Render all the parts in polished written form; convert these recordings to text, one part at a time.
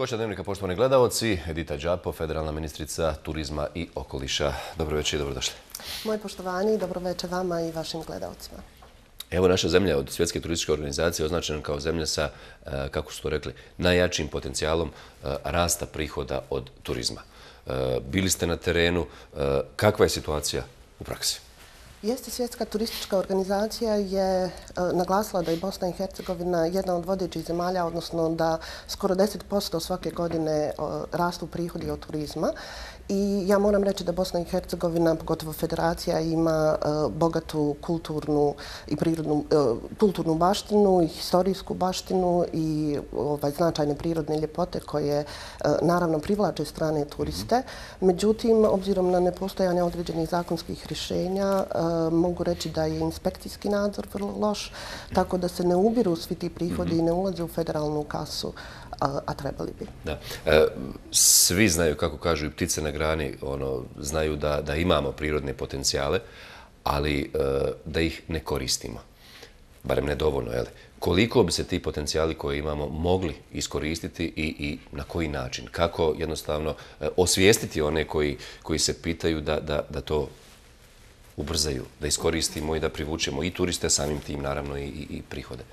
Gošća Dnevnika, poštovani gledaoci, Edita Đapo, federalna ministrica turizma i okoliša. Dobro večer i dobrodošli. Moje poštovanje i dobro večer vama i vašim gledaocima. Evo, naša zemlja od Svjetske turističke organizacije označena kao zemlja sa, kako su to rekli, najjačim potencijalom rasta prihoda od turizma. Bili ste na terenu, kakva je situacija u praksi? Jeste, Svjetska turistička organizacija je naglasila da je Bosna i Hercegovina jedna od vodećih zemalja, odnosno da skoro 10% svake godine rastu prihodi od turizma. I ja moram reći da Bosna i Hercegovina, pogotovo federacija, ima bogatu kulturnu i prirodnu kulturnu baštinu i historijsku baštinu i značajne prirodne ljepote koje naravno privlače strane turiste. Međutim, obzirom na nepostojanje određenih zakonskih rješenja, mogu reći da je inspekcijski nadzor vrlo loš, tako da se ne ubiru svi ti prihodi i ne ulaze u federalnu kasu, a trebali bi. Da. Svi znaju, kako kažu i ptice na grani, znaju da imamo prirodne potencijale, ali da ih ne koristimo. Barem ne dovoljno, jel? Koliko bi se ti potencijali koje imamo mogli iskoristiti i na koji način? Kako jednostavno osvijestiti one koji se pitaju da to ubrzaju, da iskoristimo i da privučemo i turiste, samim tim naravno i prihode?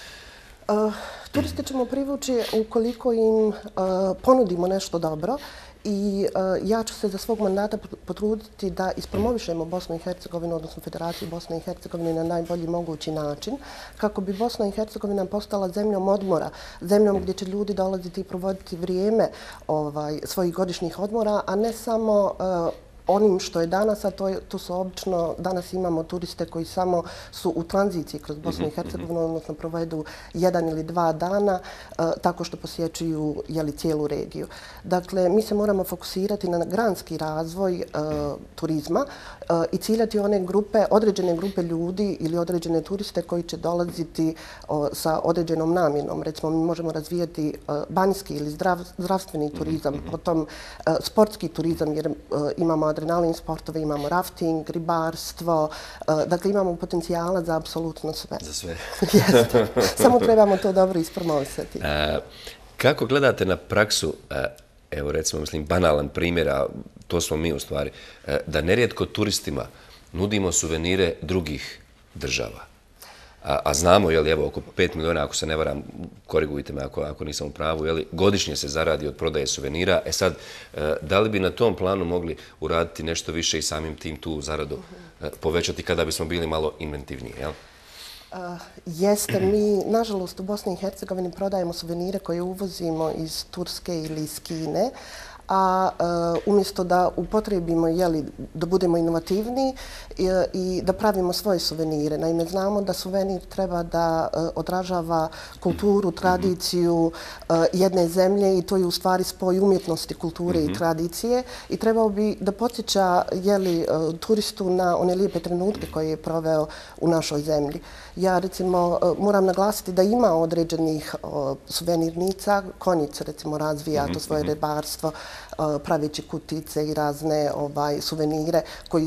Turiste ćemo privući ukoliko im ponudimo nešto dobro i ja ću se za svog mandata potruditi da ispromovišemo Bosnu i Hercegovinu, odnosno Federaciju Bosne i Hercegovine na najbolji mogući način, kako bi Bosna i Hercegovina postala zemljom odmora, zemljom gdje će ljudi dolaziti i provoditi vrijeme svojih godišnjih odmora, a ne samo onim što je danas, a to su obično, danas imamo turiste koji samo su u tranziciji kroz Bosnu i Hercegovinu, odnosno provedu 1 ili 2 dana tako što posjećuju cijelu regiju. Dakle, mi se moramo fokusirati na granski razvoj turizma i ciljati one grupe, određene grupe ljudi ili određene turiste koji će dolaziti sa određenom namjenom. Recimo, mi možemo razvijati banjski ili zdravstveni turizam, potom sportski turizam jer imamo adrenalin sportove, imamo rafting, ribarstvo, dakle imamo potencijala za apsolutno sve. Za sve. Jeste. Samo trebamo to dobro ispromovisati. Kako gledate na praksu, evo recimo mislim banalan primjer, a to smo mi u stvari, da nerijetko turistima nudimo suvenire drugih država? A znamo, evo, oko 5 miliona, ako se ne varam, korigujte me ako nisam u pravu, godišnje se zaradi od prodaje suvenira. E sad, da li bi na tom planu mogli uraditi nešto više i samim tim tu zaradu povećati kada bismo bili malo inventivniji, jel? Jeste, mi nažalost u Bosni i Hercegovini prodajemo suvenire koje uvozimo iz Turske ili iz Kine, a umjesto da upotrijebimo, da budemo inovativniji i da pravimo svoje suvenire. Naime, znamo da suvenir treba da odražava kulturu, tradiciju jedne zemlje i to je u stvari spoj umjetnosti, kulture i tradicije i trebao bi da podsjeća turistu na one lijepe trenutke koje je proveo u našoj zemlji. Ja recimo moram naglasiti da ima određenih suvenirnica, Konjic recimo razvija to svoje ribarstvo, praveći kutice i razne suvenire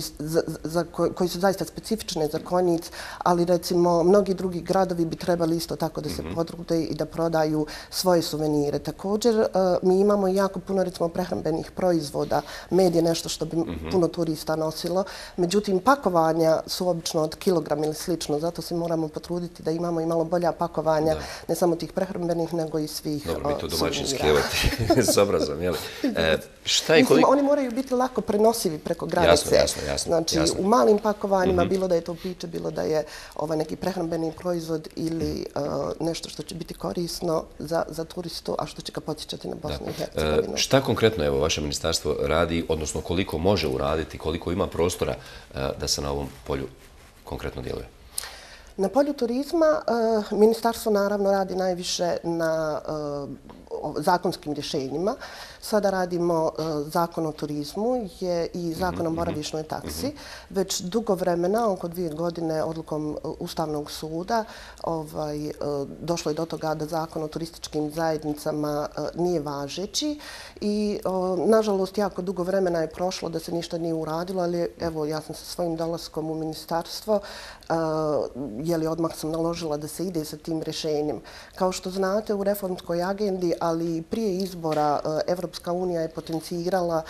koji su zaista specifične za Konjic, ali recimo mnogi drugi gradovi bi trebali isto tako da se potrude i da prodaju svoje suvenire. Također mi imamo jako puno recimo prehrambenih proizvoda, med je nešto što bi puno turista nosilo, međutim pakovanja su obično od kilogram ili slično, zato se moramo potruditi da imamo i malo bolja pakovanja, ne samo tih prehrambenih nego i svih suvenira. Dobro, mi to domaćinski s obrazom, jel? Mislim, oni moraju biti lako prenosivi preko granice. Jasno. Znači, u malim pakovanjima, bilo da je to piće, bilo da je neki prehrambeni proizvod ili nešto što će biti korisno za turistu, a što će ga podsjećati na Bosnu i Hercegovinu. Šta konkretno evo vaše ministarstvo radi, odnosno koliko može uraditi, koliko ima prostora da se na ovom polju konkretno djeluje? Na polju turizma ministarstvo naravno radi najviše na zakonskim rješenjima. Sada radimo zakon o turizmu i zakon o boravišnoj taksi. Već dugo vremena, oko 2 godine odlukom Ustavnog suda, došlo je do toga da zakon o turističkim zajednicama nije važeći i nažalost jako dugo vremena je prošlo da se ništa nije uradilo, ali evo ja sam sa svojim dolaskom u ministarstvo odmah sam naložila da se ide sa tim rješenjem. Kao što znate, u reformskoj agendi, ali i prije izbora, Evropska unija je potencirala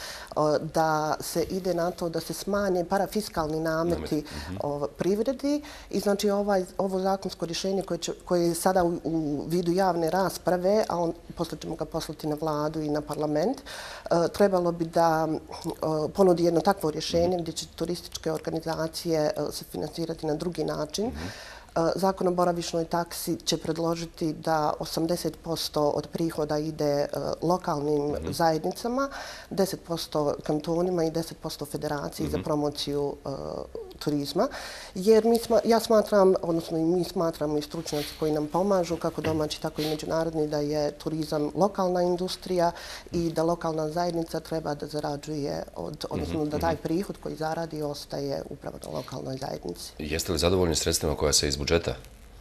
da se ide na to da se smanje parafiskalni nameti privredi i znači ovo zakonsko rješenje koje je sada u vidu javne rasprave, a posle ćemo ga poslati na vladu i na parlament, trebalo bi da ponudi jedno takvo rješenje gdje će turističke organizacije se financirati na drugi način. Zakon o boravišnoj taksi će predložiti da 80% od prihoda ide lokalnim zajednicama, 10% kantonima i 10% federaciji za promociju turizma. Jer ja smatram, odnosno i mi smatramo i stručnjaci koji nam pomažu, kako domaći, tako i međunarodni, da je turizam lokalna industrija i da lokalna zajednica treba da zarađuje, odnosno da taj prihod koji zaradi ostaje upravo na lokalnoj zajednici. Jeste li zadovoljni sredstvima koja se iz budžeta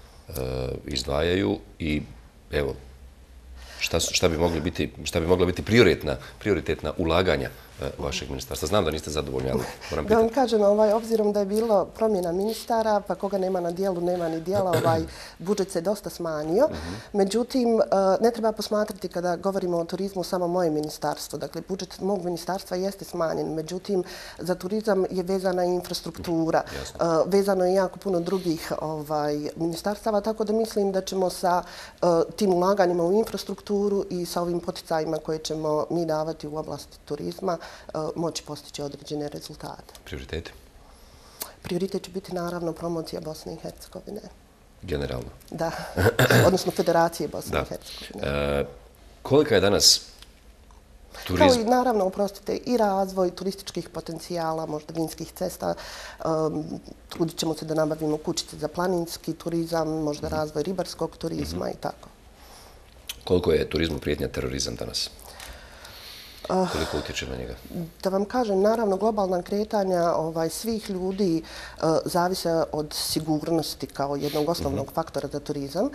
izdvajaju i evo, šta bi mogla biti prioritetna ulaganja vašeg ministarstva? Znam da niste zadovoljni, ali moram pitati. Da vam kažem, obzirom da je bilo promjena ministara, pa koga nema na dijelu, nema ni dijela, budžet se dosta smanjio. Međutim, ne treba posmatrati kada govorimo o turizmu samo moje ministarstvo. Dakle, budžet mog ministarstva jeste smanjen. Međutim, za turizam je vezana i infrastruktura. Vezano je jako puno drugih ministarstava, tako da mislim da ćemo sa tim ulaganjima u infrastrukturu i sa ovim poticajima koje ćemo mi davati u oblasti turizma moći postići određene rezultate. Prioriteti? Prioritet će biti naravno promocija Bosne i Hercegovine. Generalno? Da, odnosno Federacije Bosne i Hercegovine. Kolika je danas turizam? Kao i naravno, oprostite, i razvoj turističkih potencijala, možda vinskih cesta. Trudit ćemo se da nabavimo kućice za planinski turizam, možda razvoj ribarskog turizma i tako. Koliko je turizmu prijetnja terorizam danas? Koliko utječe na njega? Da vam kažem, naravno, globalna kretanja svih ljudi zavise od sigurnosti kao jednog osnovnog faktora za turizam.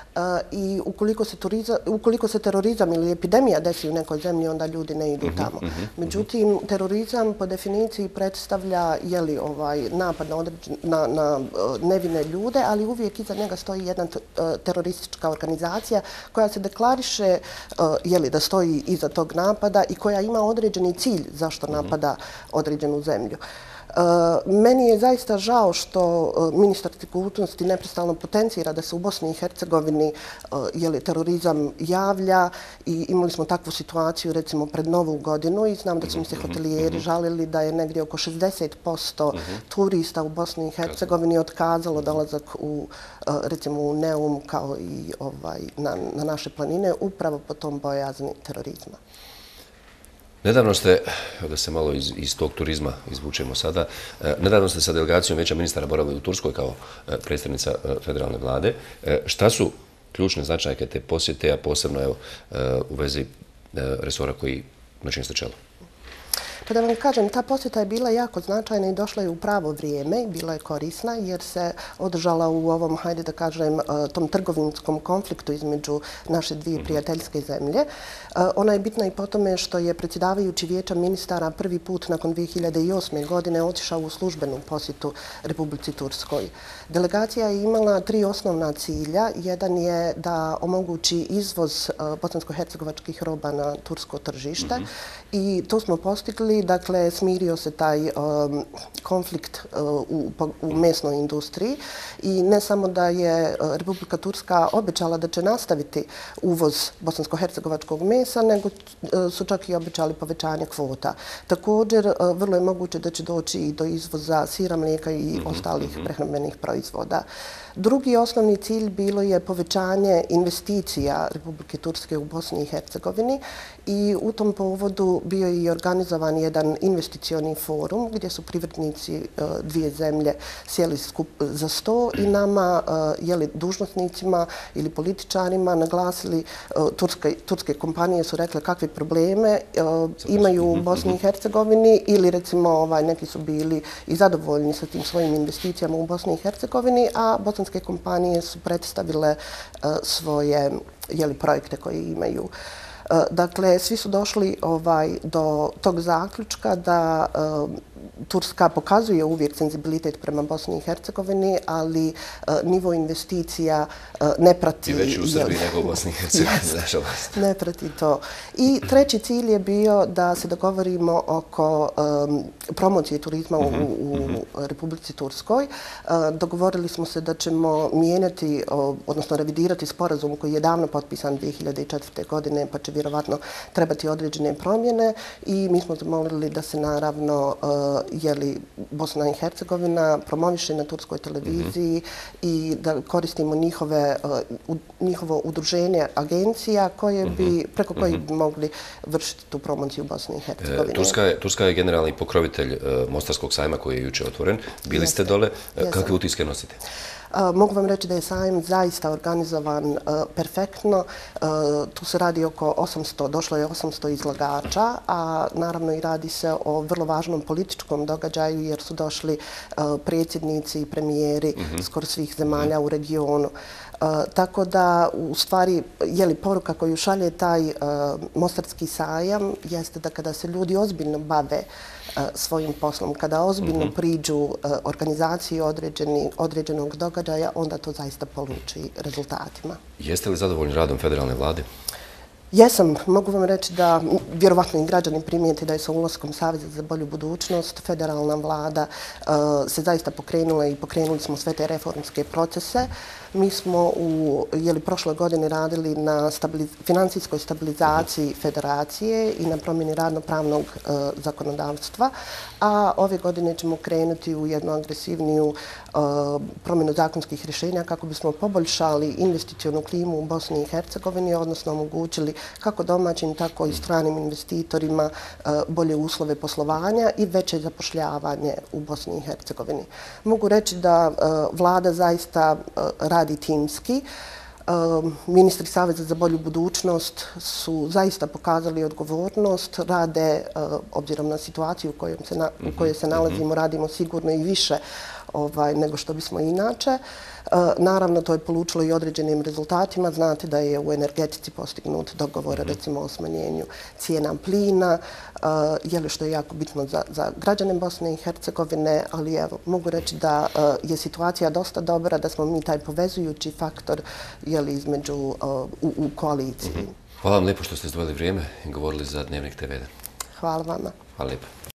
I ukoliko se terorizam ili epidemija desi u nekoj zemlji, onda ljudi ne idu tamo. Međutim, terorizam po definiciji predstavlja napad na nevine ljude, ali uvijek iza njega stoji jedna teroristička organizacija koja se deklariše da stoji iza tog napada i koja ima određeni cilj zašto napada određenu zemlju. Meni je zaista žao što ministar sigurnosti neprestano potencira da se u Bosni i Hercegovini terorizam javlja i imali smo takvu situaciju recimo pred Novu godinu i znam da su mi se hotelijeri žalili da je negdje oko 60% turista u Bosni i Hercegovini otkazalo dolazak recimo u Neum kao i na naše planine upravo po tom bojazni terorizma. Nedavno ste, da se malo iz tog turizma izvučemo sada, nedavno ste sa delegacijom Vijeća ministara boravili u Turskoj kao predstavnica federalne vlade. Šta su ključne značajke te posjete, a posebno u vezi resora na čijem ste čelu? Pa da vam kažem, ta posjeta je bila jako značajna i došla je u pravo vrijeme i bila je korisna jer se održala u ovom, hajde da kažem, tom trgovinskom konfliktu između naše dvije prijateljske zemlje. Ona je bitna i po tome što je predsjedavajući Vijeća ministara prvi put nakon 2008. godine otišao u službenu posjetu Republici Turskoj. Delegacija je imala 3 osnovna cilja. Jedan je da omogući izvoz bosansko-hercegovačkih roba na tursko tržište i to smo postigli. Dakle, smirio se taj konflikt u mesnoj industriji i ne samo da je Republika Turska obećala da će nastaviti uvoz bosansko-hercegovačkog mesa, nego su čak i obećali povećanje kvota. Također, vrlo je moguće da će doći i do izvoza sira, mlijeka i ostalih prehrambenih proizvoda. Drugi osnovni cilj bilo je povećanje investicija Republike Turske u Bosni i Hercegovini i u tom povodu bio je i organizovan jedan investicioni forum gdje su privrednici dvije zemlje sjeli za sto i nama, dužnosnicima ili političarima naglasili, turske kompanije su rekle kakve probleme imaju u Bosni i Hercegovini ili recimo neki su bili i zadovoljni sa tim svojim investicijama u Bosni i Hercegovini, a bosanske kompanije su predstavile svoje projekte koje imaju. Dakle, svi su došli do tog zaključka da Turska pokazuje uvijek senzibilitet prema Bosni i Hercegovini, ali nivo investicija ne prati... I veći u Srbiji nego u Bosni i Hercegovini, nažalost. Ne prati to. I treći cilj je bio da se dogovorimo oko promocije turizma u Republici Turskoj. Dogovorili smo se da ćemo mijenjati, odnosno revidirati sporazum koji je davno potpisan 2004. godine, pa će vjerovatno trebati određene promjene i mi smo zamolili da se naravno Bosna i Hercegovina promoviše na turskoj televiziji i da koristimo njihovo udruženje agencija preko kojih bi mogli vršiti tu promociju Bosne i Hercegovine. Turska je generalni pokrovitelj Mostarskog sajma koji je jučer otvoren. Bili ste dole. Kakve utiske nosite? Mogu vam reći da je sajam zaista organizovan perfektno. Tu se radi oko 800, došlo je 800 izlagača, a naravno i radi se o vrlo važnom političkom događaju jer su došli predsjednici i premijeri skoro svih zemalja u regionu. Tako da, u stvari, poruka koju šalje taj Mostarski sajam jeste da kada se ljudi ozbiljno bave svojim poslom, kada ozbiljno priđu organizaciji određenog događaja, onda to zaista poluči rezultatima. Jeste li zadovoljni radom federalne vlade? Jesam. Mogu vam reći da vjerovatno i građani primijeti da je sa ulaskom Saveza za bolju budućnost federalna vlada se zaista pokrenula i pokrenuli smo sve te reformske procese. Mi smo u prošle godine radili na financijskoj stabilizaciji federacije i na promjeni radno-pravnog zakonodavstva, a ove godine ćemo krenuti u jednu agresivniju promjenu zakonskih rješenja kako bismo poboljšali investicionu klimu u Bosni i Hercegovini, odnosno omogućili kako domaćim, tako i stranim investitorima bolje uslove poslovanja i veće zapošljavanje u Bosni i Hercegovini. Mogu reći da vlada zaista radi timski. Ministri Saveza za bolju budućnost su zaista pokazali odgovornost, rade, obzirom na situaciju u kojoj se nalazimo, radimo sigurno i više nego što bismo inače. Naravno, to je polučilo i određenim rezultatima. Znate da je u energetici postignut dogovor, recimo, o smanjenju cijena plina, što je jako bitno za građane Bosne i Hercegovine, ali evo, mogu reći da je situacija dosta dobra, da smo mi taj povezujući faktor u koaliciji. Hvala vam lijepo što ste izdvojili vrijeme i govorili za Dnevnik TV. Hvala vama. Hvala lijepo.